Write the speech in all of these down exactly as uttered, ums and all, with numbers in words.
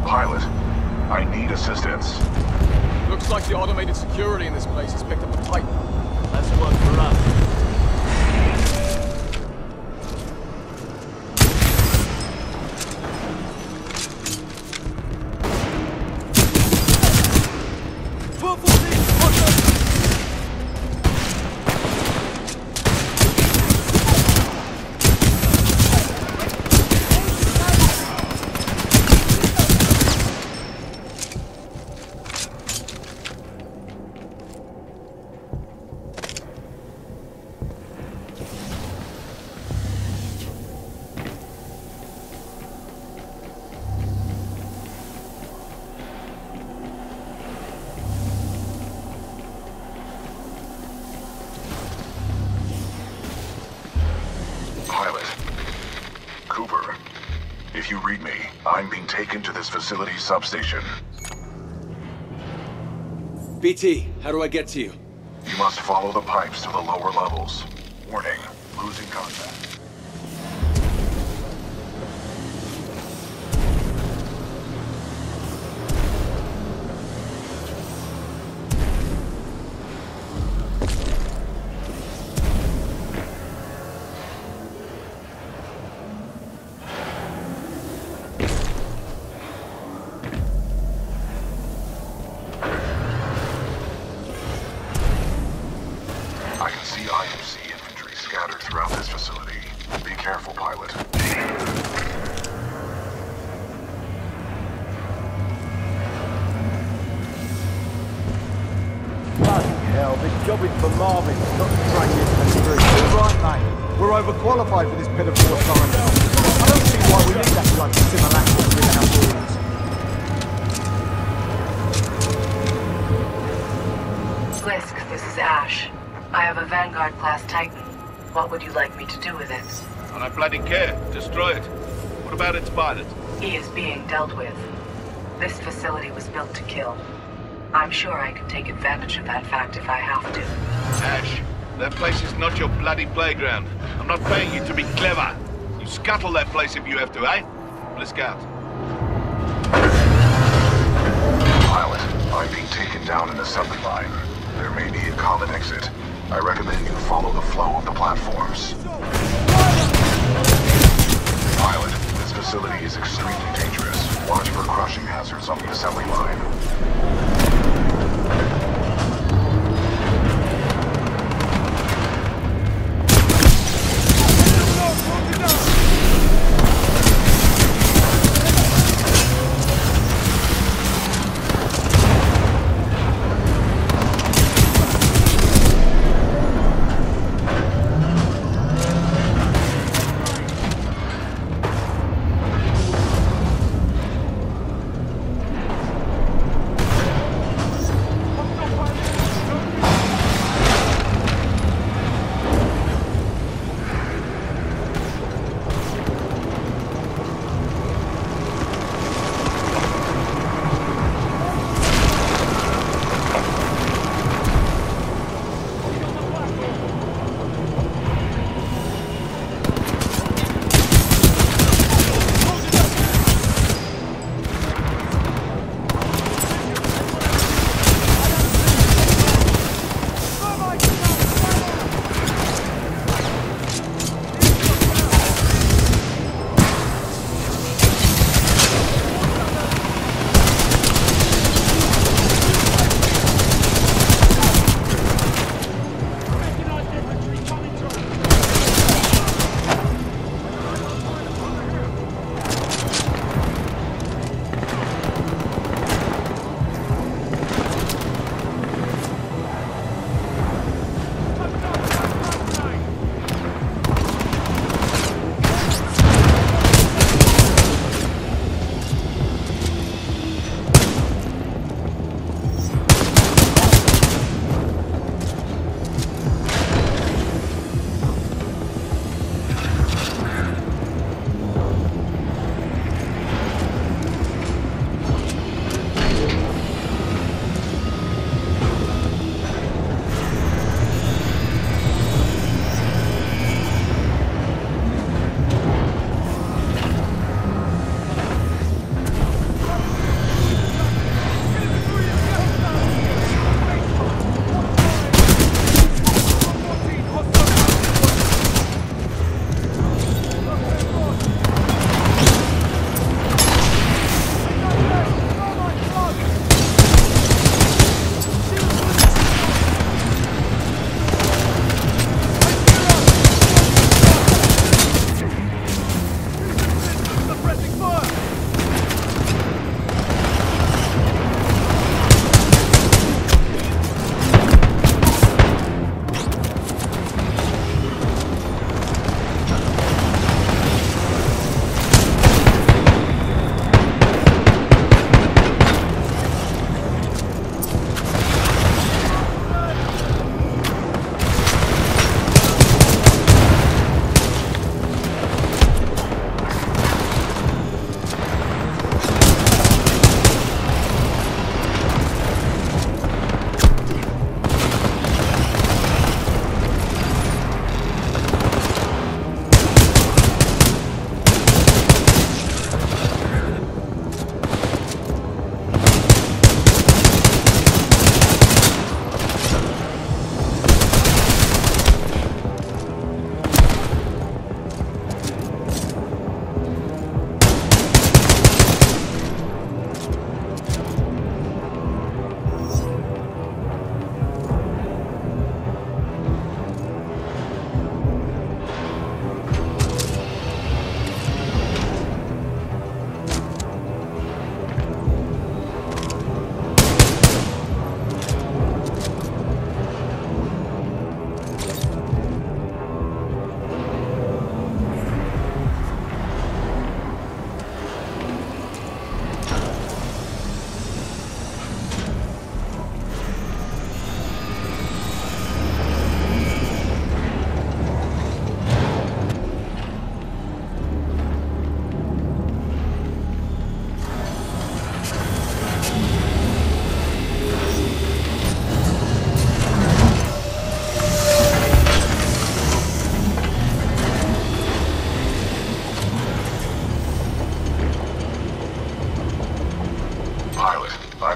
Pilot, I need assistance. Looks like the automated security in this place has picked up a Titan. That's one for us. If you read me, I'm being taken to this facility's substation. B T, how do I get to you? You must follow the pipes to the lower levels. Warning, losing contact. For Marvin, not to drag you into the street. You're right, mate. We're overqualified for this pitiful assignment. I don't see why we need that bloody simulacrum within our borders. Blisk, this is Ash. I have a Vanguard-class Titan. What would you like me to do with it? And I bloody care. Destroy it. What about its pilot? He is being dealt with. This facility was built to kill. I'm sure I can take advantage of that fact if I have to. Ash, that place is not your bloody playground. I'm not paying you to be clever. You scuttle that place if you have to, eh? Blisk out. Pilot, I'm being taken down an assembly line. There may be a common exit. I recommend you follow the flow of the platforms. Pilot, this facility is extremely dangerous. Watch for crushing hazards on the assembly line.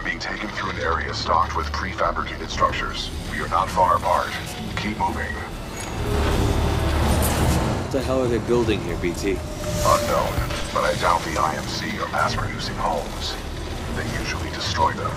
being taken through an area stocked with prefabricated structures. We are not far apart. Keep moving. What the hell are they building here, B T? Unknown, but I doubt the I M C are mass-producing homes. They usually destroy them.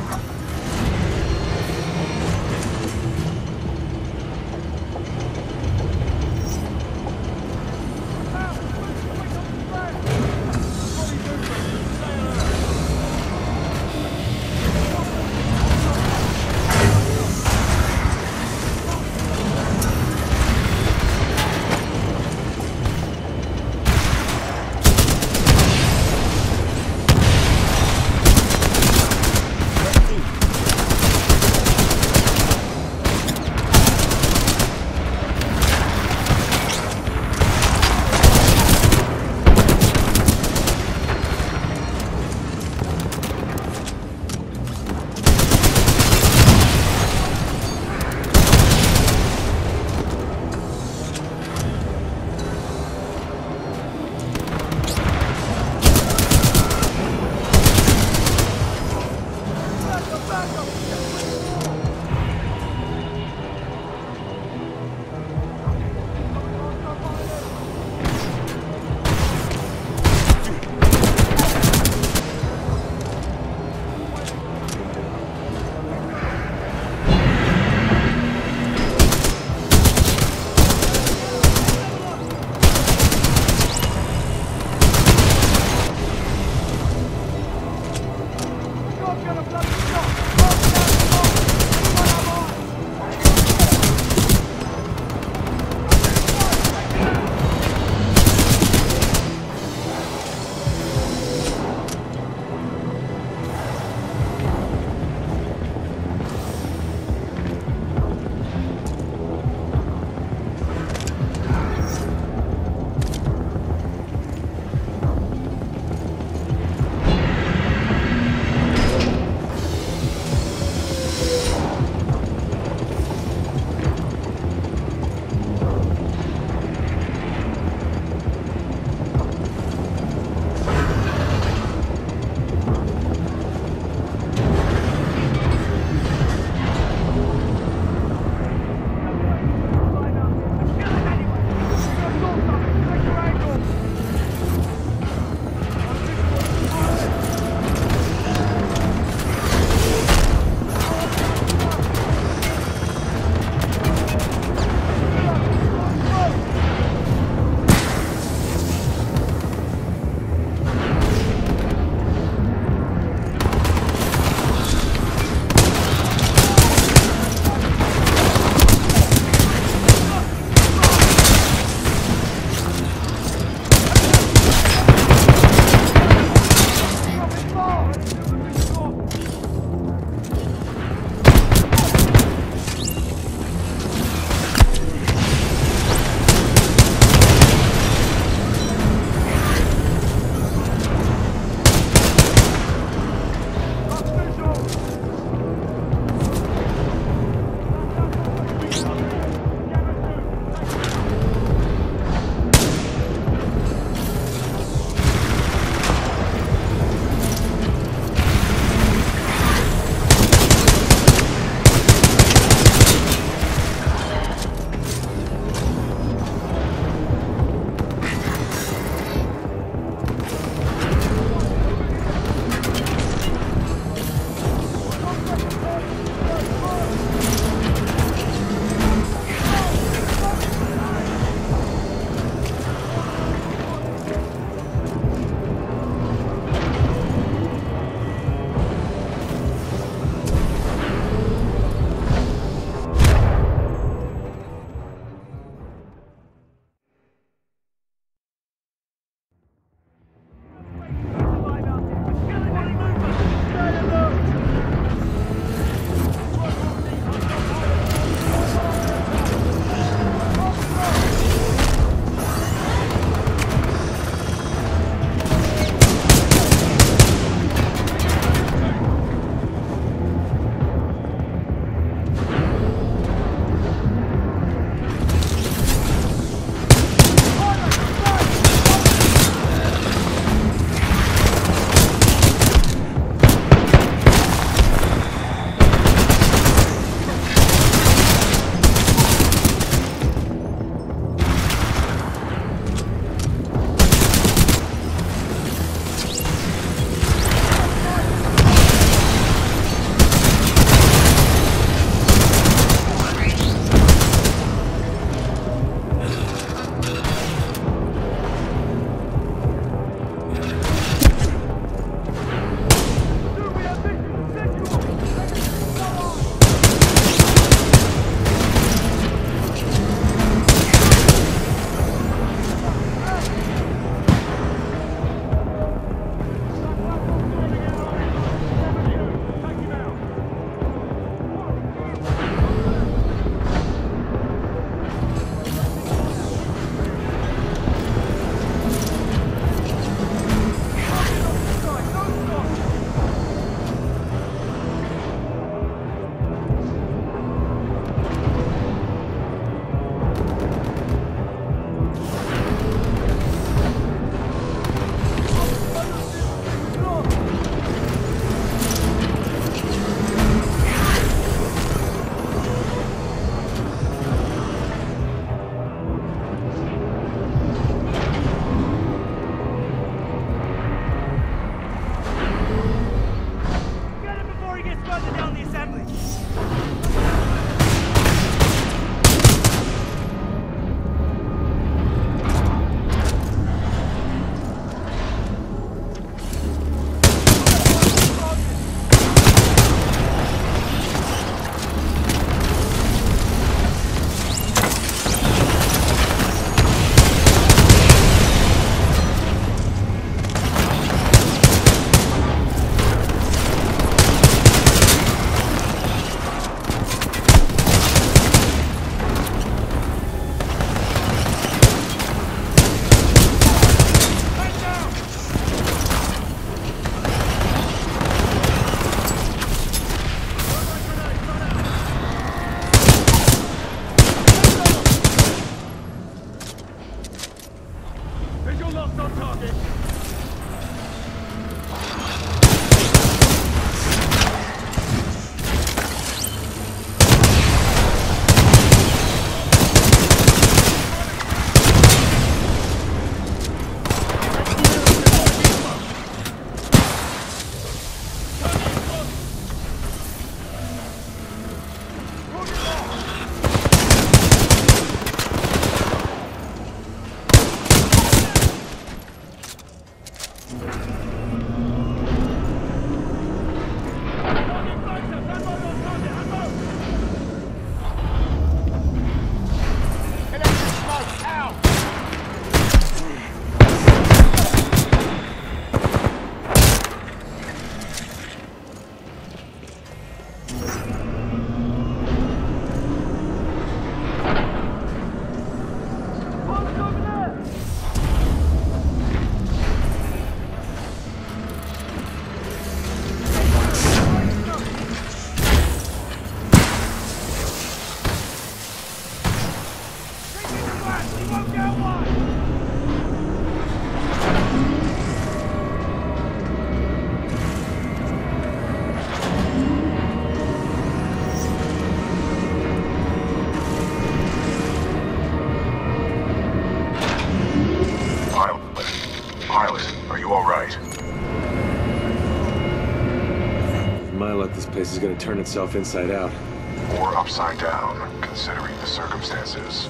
pilot, this place is gonna turn itself inside out. Or upside down, considering the circumstances.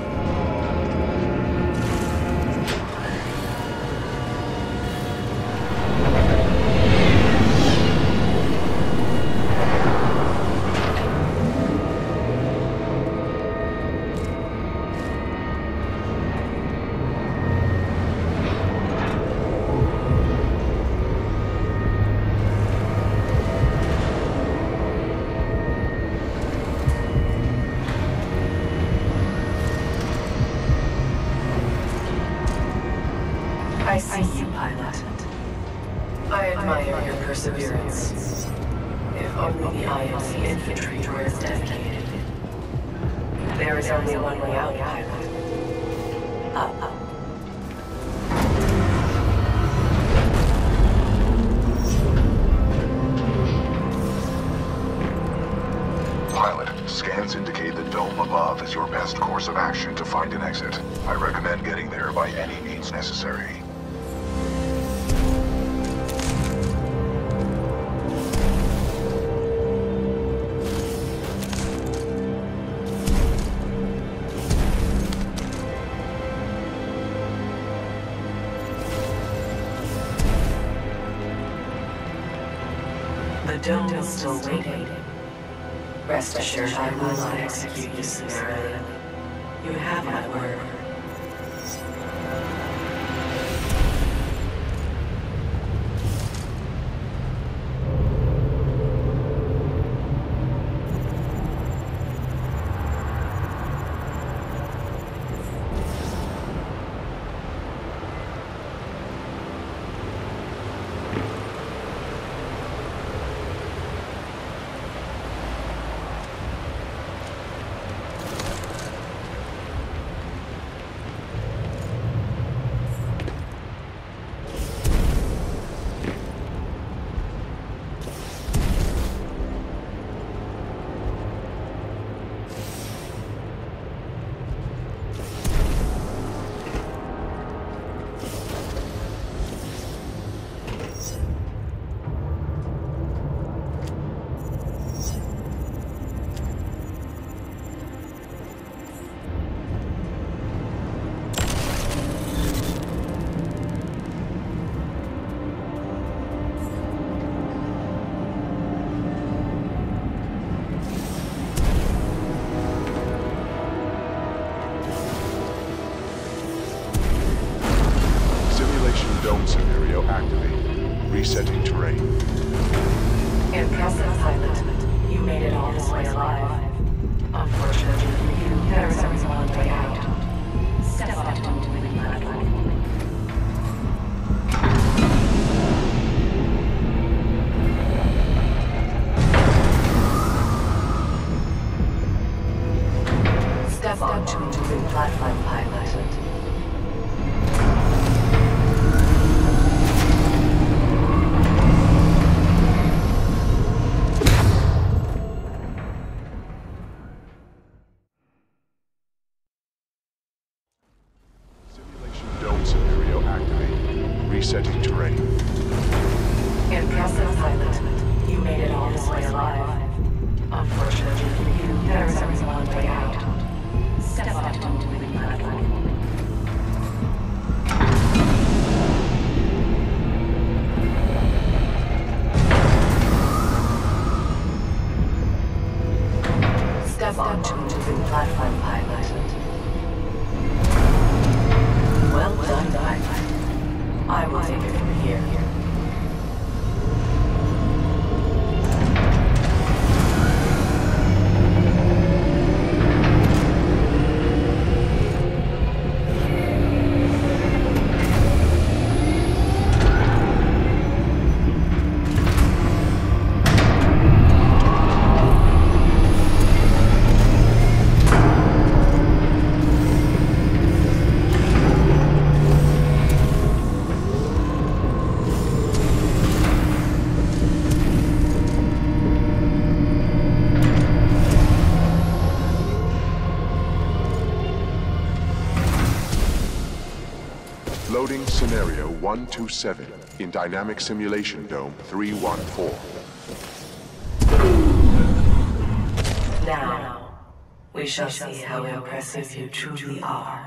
I see you, pilot. I admire your perseverance. If only the I M C infantry were as dedicated. There is only one way out, pilot. Up. Pilot, scans indicate the dome above is your best course of action to find an exit. I recommend getting there by any means necessary. The dome is still waiting. Rest assured I will not execute you summarily. You have my word. Dome scenario activated. Resetting terrain. Impressive, pilot. You made it all this way alive. Unfortunately for you, there is only one way out. Step onto the platform. Step onto the platform, pilot. Resetting terrain. Impressive, pilot. You made it all this way alive. Unfortunately for you, there is only one way out. Step onto the platform. Step onto the platform, pilot. Well done, pilot. I will take it from here. Loading scenario one two seven in Dynamic Simulation Dome three one four. Now, we shall see how impressive you truly are.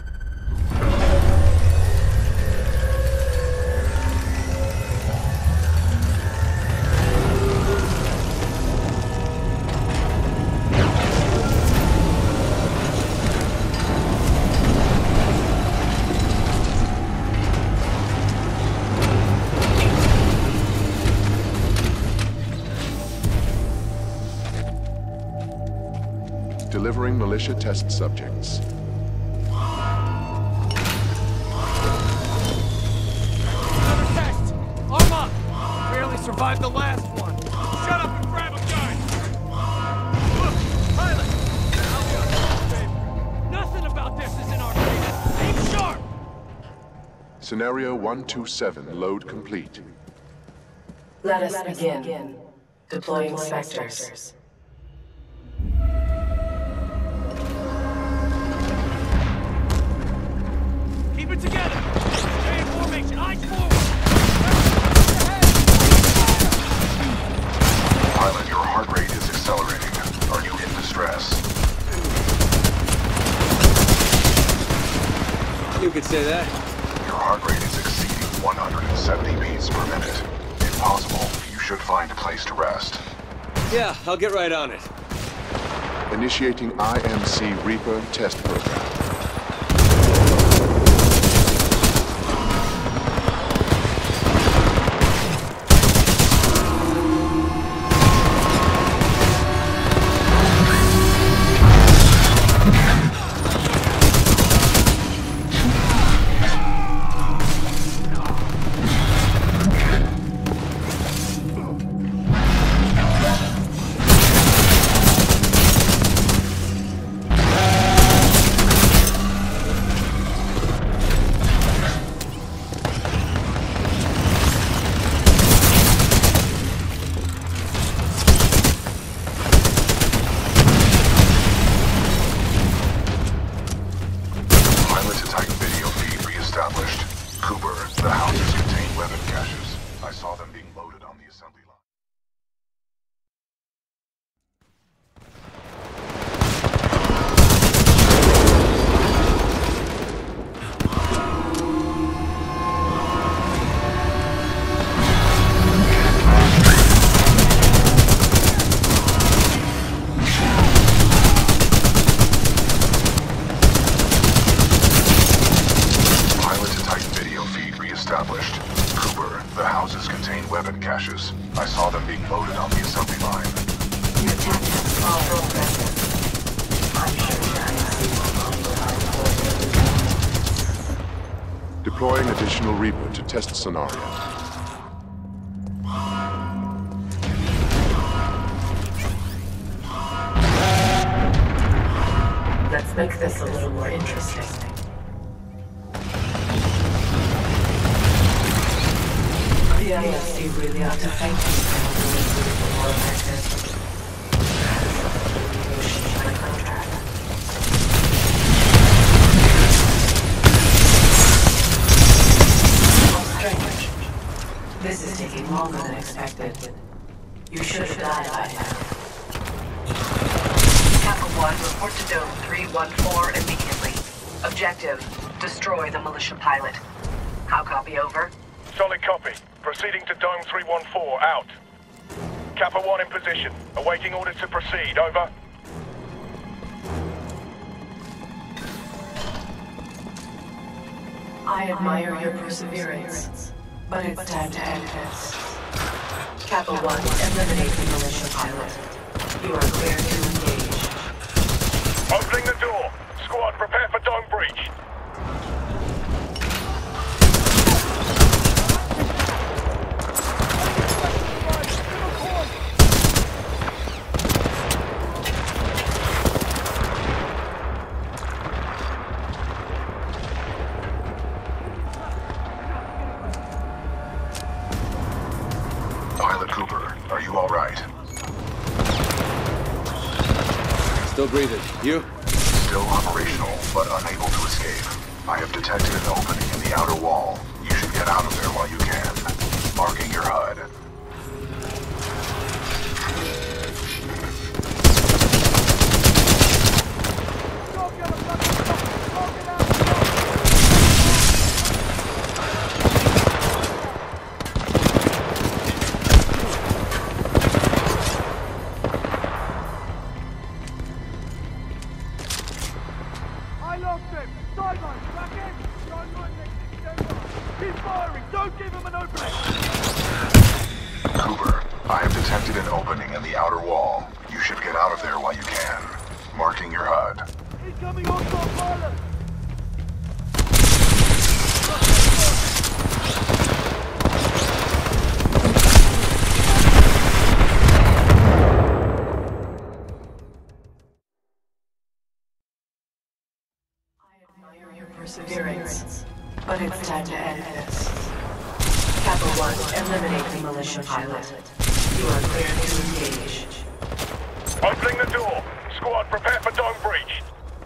Delivering militia test subjects. Another test! Arm up! Barely survived the last one. Shut up and grab him, guys! Look, pilot! I'll be on your favor. Nothing about this is in our favor. Aim sharp! Scenario one two seven, load complete. Let us begin. Deploying Spectres. Keep it together! Stay in formation, eyes forward! Pilot, your heart rate is accelerating. Are you in distress? You could say that. Your heart rate is exceeding one hundred seventy beats per minute. If possible, you should find a place to rest. Yeah, I'll get right on it. Initiating I M C Reaper test program. Deploying additional Reaper to test scenario. Let's make this a little more interesting. The I F C really ought to thank you for helping us with the more effective. My contract. Strange. This is taking longer than expected. You should have died by now. Kappa one, report to Dome three one four immediately. Objective, destroy the militia pilot. How copy, over? Solid copy. Proceeding to Dome three one four, out. Kappa one in position. Awaiting orders to proceed, over. I admire your perseverance, but it's time to end this. Kappa one, eliminate the militia pilot. You are clear to engage. Opening the door. Squad, prepare for Dome breach. Pilot Cooper, are you all right? Still breathing. You? Still operational, but unable to escape. I have detected an opening in the outer wall. You should get out of there while you can. Marking your H U D. I have detected an opening in the outer wall. You should get out of there while you can. Marking your H U D. Incoming hostile pilot! Perseverance, but it's time to end this. Kappa one, eliminate the militia pilot. You are clear to engage. Opening the door. Squad, prepare for dome breach.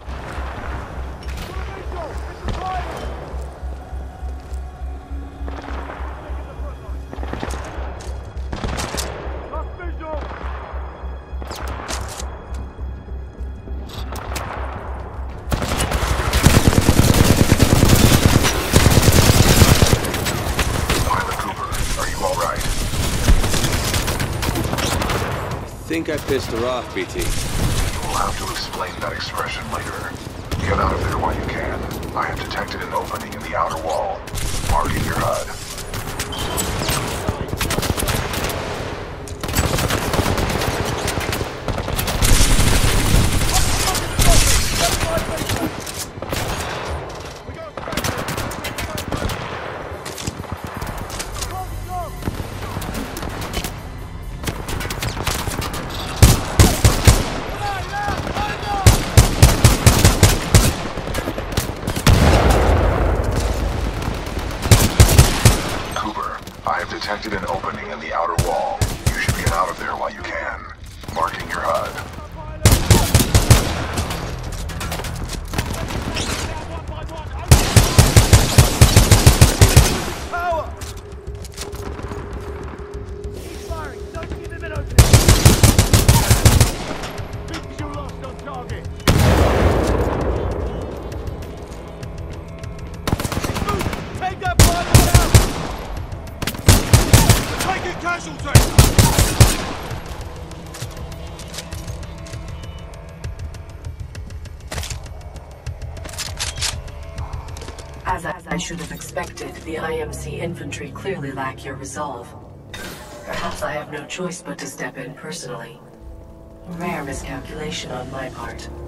I think I pissed her off, B T. You'll have to explain that expression later. Get out of there while you can. I have detected an opening in the outer wall. Marking your H U D. Detected an opening in the outer wall. You should get out of there while you can. Marking your H U D. Power! Keep firing. Don't give him an opening. Visual lost on target. Move! Take that pilot down! Taking casualties! As I, as I should have expected, the I M C infantry clearly lack your resolve. Perhaps I have no choice but to step in personally. Rare miscalculation on my part.